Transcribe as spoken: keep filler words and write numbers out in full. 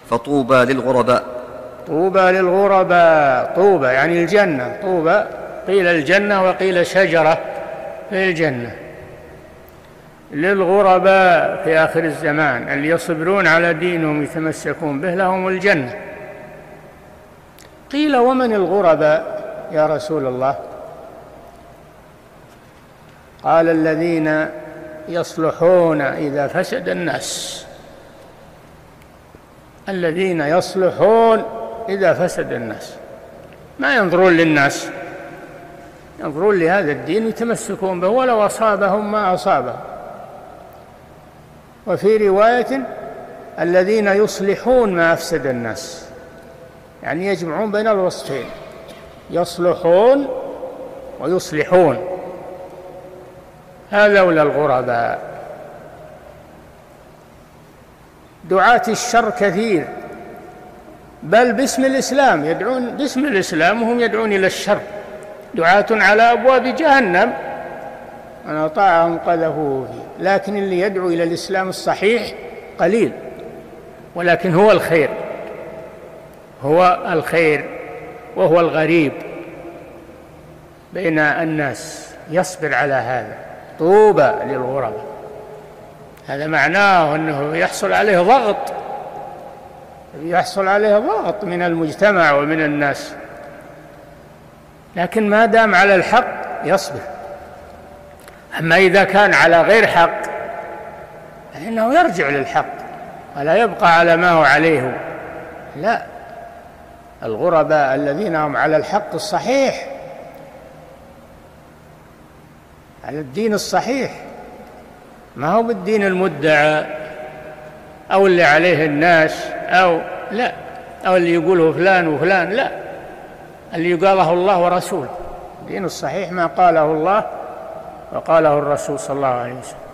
فطوبى للغرباء. طوبى للغرباء، طوبى يعني الجنة، طوبى قيل الجنة وقيل شجرة في الجنة. للغرباء في آخر الزمان اللي يصبرون على دينهم يتمسكون به لهم الجنة. قيل ومن الغرباء يا رسول الله؟ قال الذين يصلحون إذا فسد الناس، الذين يصلحون إذا فسد الناس، ما ينظرون للناس، ينظرون لهذا الدين يتمسكون به ولو أصابهم ما أصابهم. وفي رواية الذين يصلحون ما أفسد الناس، يعني يجمعون بين الوصفين، يصلحون ويصلحون. هذولا الغرباء. دعاة الشر كثير، بل باسم الإسلام يدعون، باسم الإسلام وهم يدعون إلى الشر. دعاة على أبواب جهنم من أطاعهم قذفوه فيه، لكن اللي يدعو إلى الإسلام الصحيح قليل، ولكن هو الخير، هو الخير وهو الغريب بين الناس، يصبر على هذا. طوبى للغرباء، هذا معناه أنه يحصل عليه ضغط، يحصل عليه ضغط من المجتمع ومن الناس، لكن ما دام على الحق يصبر. أما إذا كان على غير حق فإنه يرجع للحق ولا يبقى على ما هو عليه. لا، الغرباء الذين هم على الحق الصحيح، على الدين الصحيح، ما هو بالدين المدعى أو اللي عليه الناس، أو لا، أو اللي يقوله فلان وفلان، لا، اللي يقاله الله ورسوله. الدين الصحيح ما قاله الله وقاله الرسول صلى الله عليه وسلم.